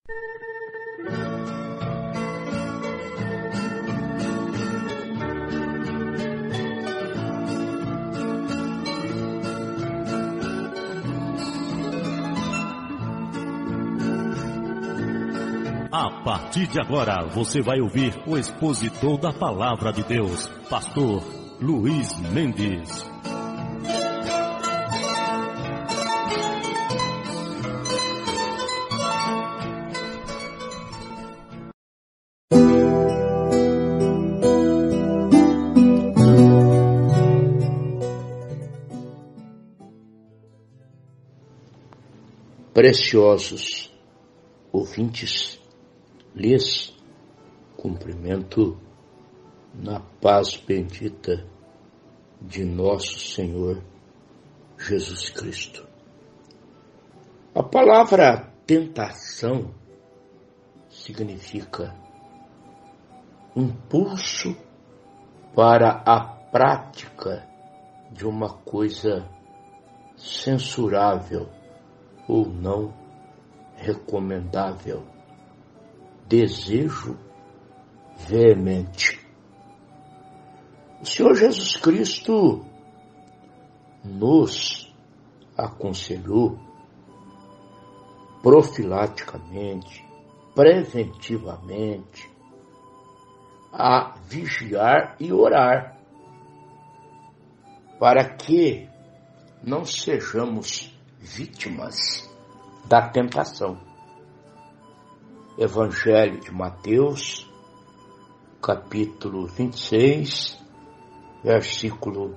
A partir de agora, você vai ouvir o expositor da Palavra de Deus, Pastor Luiz Mendes. Preciosos ouvintes, lhes cumprimento na paz bendita de nosso Senhor Jesus Cristo. A palavra tentação significa impulso para a prática de uma coisa censurável ou não recomendável. Desejo veemente. O Senhor Jesus Cristo nos aconselhou profilaticamente, preventivamente, a vigiar e orar, para que não sejamos vítimas da tentação. Evangelho de Mateus, capítulo 26, versículo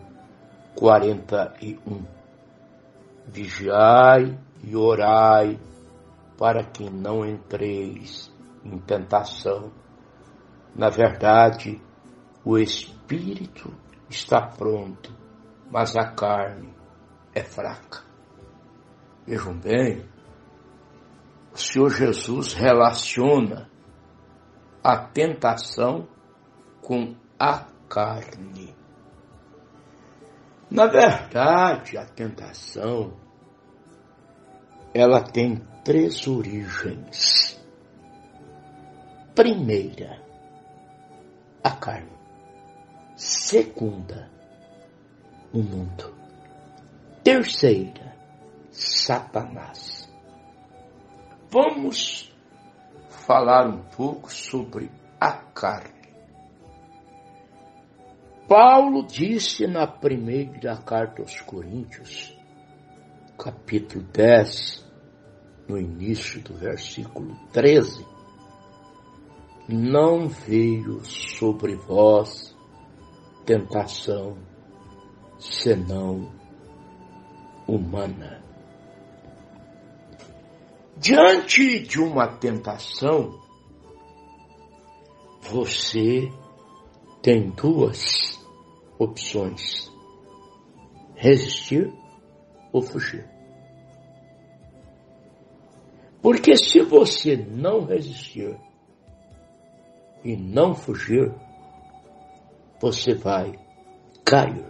41. Vigiai e orai, para que não entreis em tentação. Na verdade, o espírito está pronto, mas a carne é fraca. Vejam bem, o Senhor Jesus relaciona a tentação com a carne. Na verdade, a tentação, ela tem 3 origens. Primeira, a carne. Segunda, o mundo. Terceira, Satanás. Vamos falar um pouco sobre a carne. Paulo disse na primeira carta aos Coríntios, capítulo 10, no início do versículo 13, não veio sobre vós tentação senão humana. Diante de uma tentação, você tem 2 opções: resistir ou fugir. Porque se você não resistir e não fugir, você vai cair.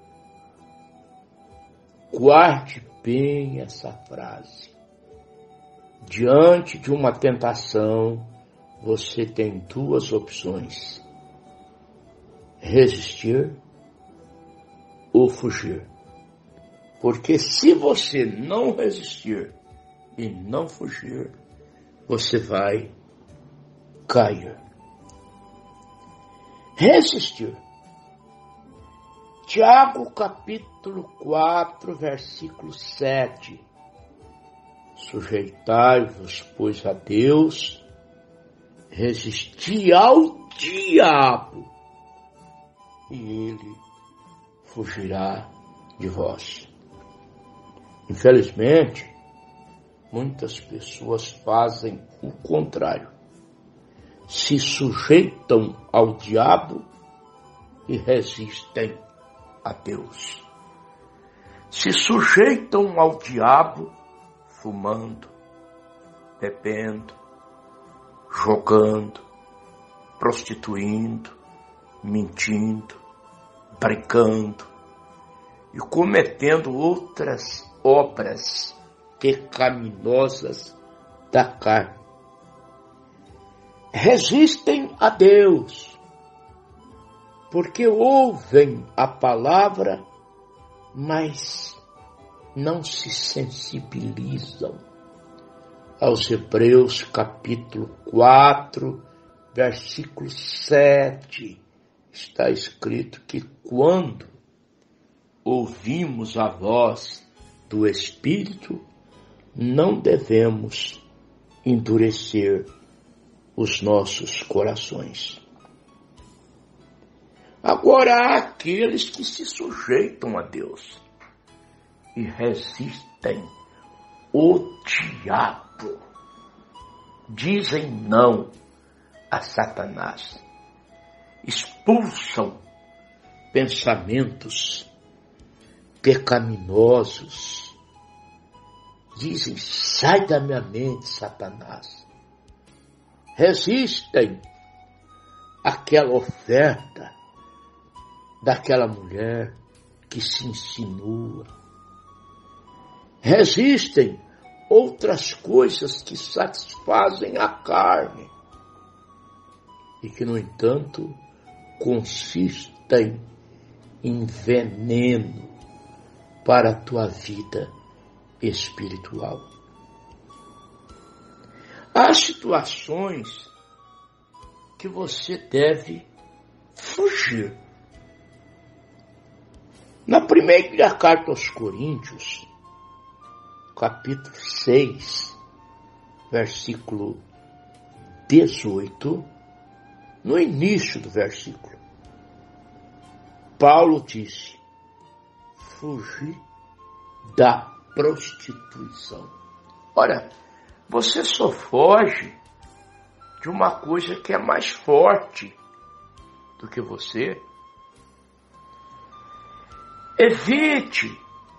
Guarde bem essa frase. Diante de uma tentação, você tem 2 opções: resistir ou fugir. Porque se você não resistir e não fugir, você vai cair. Resistir. Tiago capítulo 4, versículo 7. Sujeitai-vos, pois, a Deus, resisti ao diabo, e ele fugirá de vós. Infelizmente, muitas pessoas fazem o contrário. Se sujeitam ao diabo e resistem a Deus. Se sujeitam ao diabo fumando, bebendo, jogando, prostituindo, mentindo, brincando e cometendo outras obras pecaminosas da carne. resistem a Deus, porque ouvem a palavra, mas não se sensibilizam. Aos Hebreus capítulo 4, versículo 7, está escrito que quando ouvimos a voz do Espírito, não devemos endurecer os nossos corações. Agora há aqueles que se sujeitam a Deus e resistem o diabo. Dizem não a Satanás. Expulsam pensamentos pecaminosos. Dizem, sai da minha mente, Satanás. Resistem àquela oferta daquela mulher que se insinua. Resistem outras coisas que satisfazem a carne e que, no entanto, consistem em veneno para a tua vida espiritual. Há situações que você deve fugir. Na primeira carta aos Coríntios, capítulo 6, versículo 18, no início do versículo, Paulo disse, fugir da prostituição. Ora, você só foge de uma coisa que é mais forte do que você. Evite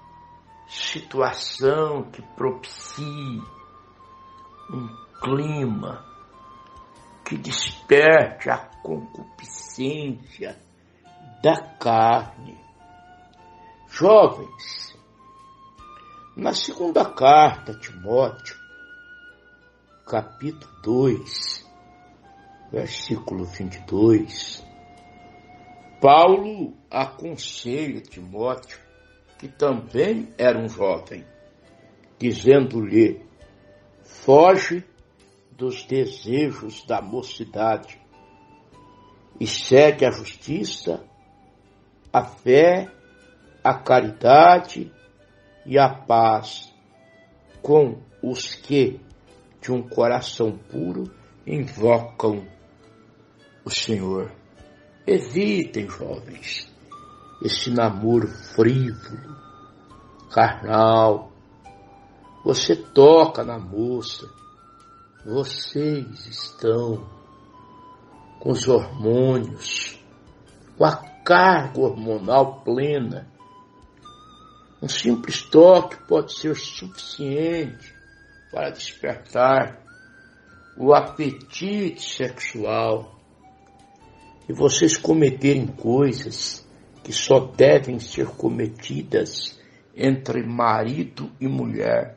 situação que propicie um clima que desperte a concupiscência da carne. Jovens, na segunda carta a Timóteo, capítulo 2, versículo 22, Paulo aconselha Timóteo, que também era um jovem, dizendo-lhe, foge dos desejos da mocidade e segue a justiça, a fé, a caridade e a paz com os que, de um coração puro, invocam o Senhor. Evitem, jovens, esse namoro frívolo, carnal. Você toca na moça, vocês estão com os hormônios, com a carga hormonal plena. Um simples toque pode ser suficiente para despertar o apetite sexual e vocês cometerem coisas que só devem ser cometidas entre marido e mulher.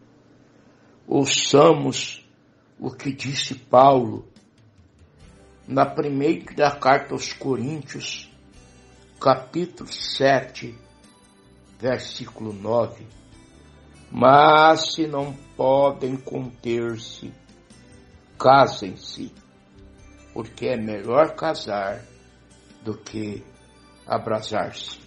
Ouçamos o que disse Paulo na primeira carta aos Coríntios, capítulo 7, versículo 9. Mas se não podem conter-se, casem-se, porque é melhor casar do que abrasar-se.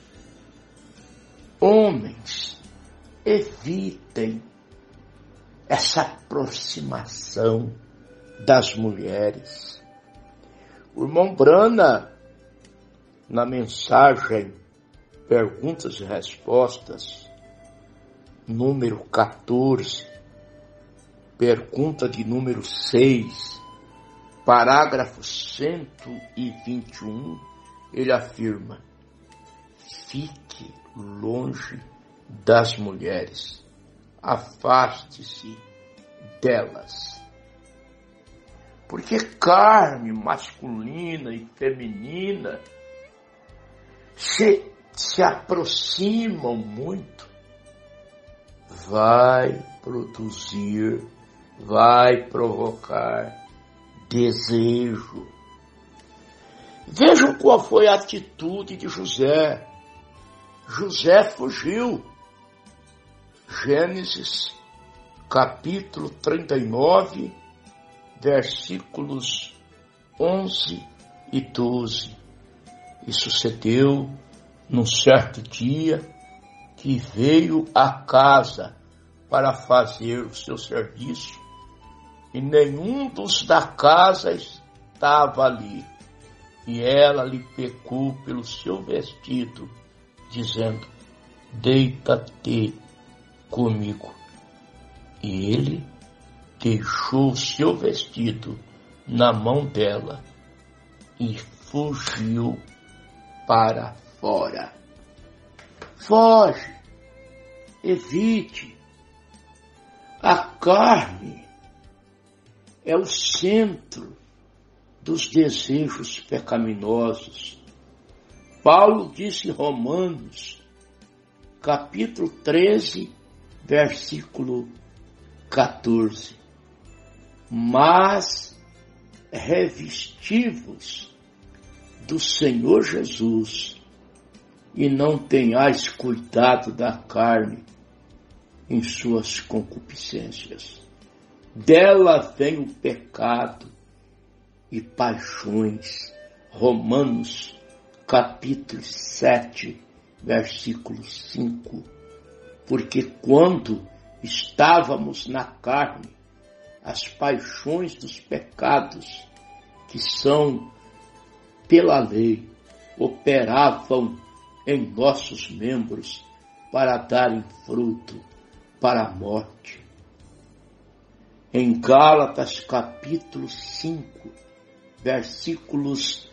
Homens, evitem essa aproximação das mulheres. O irmão Brana, na mensagem Perguntas e Respostas, número 14, pergunta de número 6, parágrafo 121, ele afirma, fique longe das mulheres, afaste-se delas. Porque carne masculina e feminina se aproximam muito, vai produzir, vai provocar desejo. Vejam qual foi a atitude de José. José fugiu. Gênesis, capítulo 39, versículos 11 e 12. E sucedeu num certo dia que veio à casa para fazer o seu serviço, e nenhum dos da casa estava ali. E ela lhe pegou pelo seu vestido, dizendo: deita-te comigo. E ele deixou o seu vestido na mão dela e fugiu para fora. Foge, evite. A carne é o centro dos desejos pecaminosos. Paulo disse em Romanos, capítulo 13, versículo 14: mas revesti-vos do Senhor Jesus, e não tenhais cuidado da carne em suas concupiscências. Dela vem o pecado e paixões. Romanos, capítulo 7, versículo 5. Porque quando estávamos na carne, as paixões dos pecados, que são pela lei, operavam em nossos membros para darem fruto para a morte. Em Gálatas, capítulo 5, versículos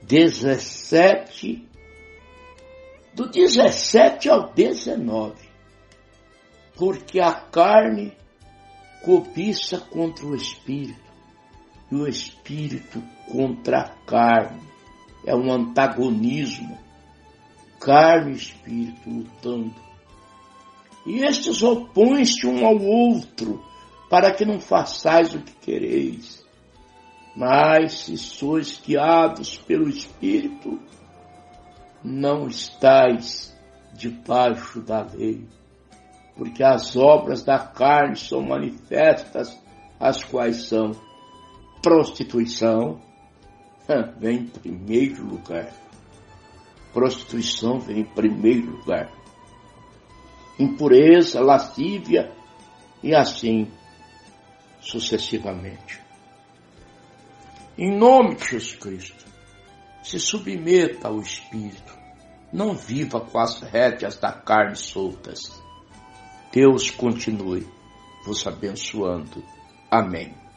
17, do 17 ao 19, porque a carne cobiça contra o espírito, e o espírito contra a carne. É um antagonismo, carne e espírito lutando. E estes opõem-se um ao outro, para que não façais o que quereis. Mas se sois guiados pelo Espírito, não estáis debaixo da lei. Porque as obras da carne são manifestas, as quais são prostituição, vem em primeiro lugar. Prostituição vem em primeiro lugar. Impureza, lascívia e assim sucessivamente. Em nome de Jesus Cristo, se submeta ao Espírito. Não viva com as rédeas da carne soltas. Deus continue vos abençoando. Amém.